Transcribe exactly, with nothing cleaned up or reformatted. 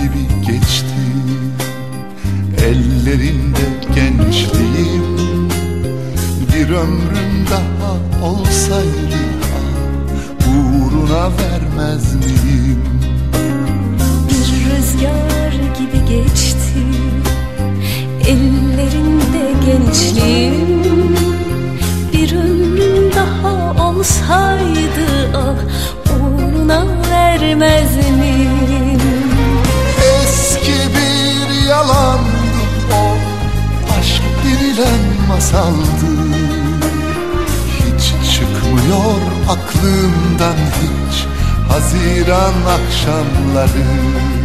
gibi geçti. Ellerinde gençliğim, bir ömrüm daha olsaydı uğruna vermez miyim? Bir rüzgar gibi geçti ellerinde gençliğim, bir ömrüm daha olsaydı ah uğruna vermez miyim? Eski bir yalandı o, aşk denilen masaldı. Hiç çıkmıyor aklımdan hiç Haziran akşamları.